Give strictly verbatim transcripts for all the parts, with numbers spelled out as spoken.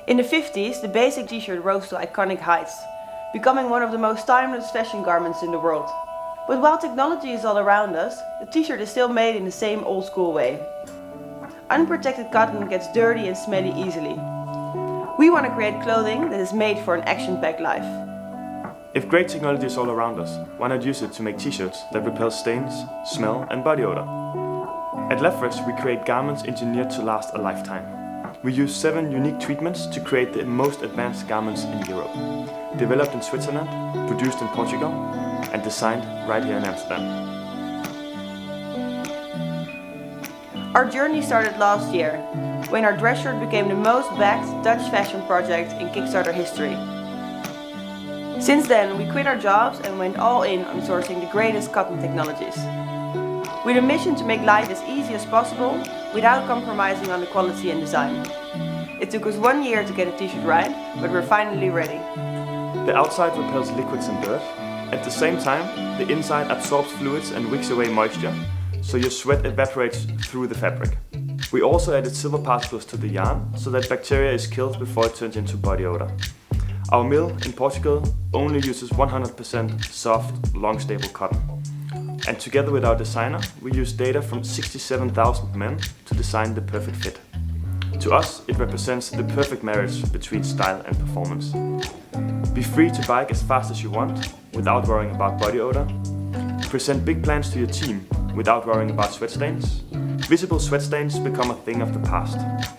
In the fifties, the basic t-shirt rose to iconic heights, becoming one of the most timeless fashion garments in the world. But while technology is all around us, the t-shirt is still made in the same old school way. Unprotected cotton gets dirty and smelly easily. We want to create clothing that is made for an action-packed life. If great technology is all around us, why not use it to make t-shirts that repel stains, smell and body odor? At Lefresh we create garments engineered to last a lifetime. We use seven unique treatments to create the most advanced garments in Europe. Developed in Switzerland, produced in Portugal and designed right here in Amsterdam. Our journey started last year, when our dress shirt became the most backed Dutch fashion project in Kickstarter history. Since then, we quit our jobs and went all in on sourcing the greatest cotton technologies. With a mission to make life as easy as possible, without compromising on the quality and design. It took us one year to get a t-shirt right, but we're finally ready. The outside repels liquids and dirt. At the same time, the inside absorbs fluids and wicks away moisture, so your sweat evaporates through the fabric. We also added silver particles to the yarn, so that bacteria is killed before it turns into body odor. Our mill in Portugal only uses one hundred percent soft, long stable cotton. And together with our designer, we use data from sixty-seven thousand men to design the perfect fit. To us, it represents the perfect marriage between style and performance. Be free to bike as fast as you want, without worrying about body odor. Present big plans to your team, without worrying about sweat stains. Visible sweat stains become a thing of the past.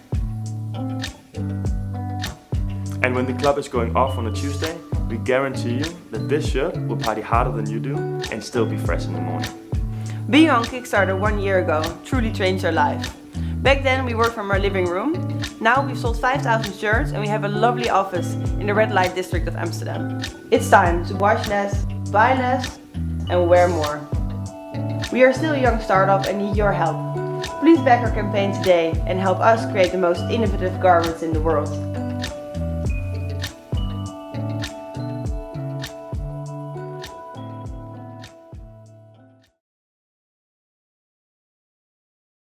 And when the club is going off on a Tuesday, we guarantee you that this shirt will party harder than you do and still be fresh in the morning. Being on Kickstarter one year ago truly changed our life. Back then we worked from our living room. Now we've sold five thousand shirts and we have a lovely office in the red light district of Amsterdam. It's time to wash less, buy less and wear more. We are still a young startup and need your help. Please back our campaign today and help us create the most innovative garments in the world.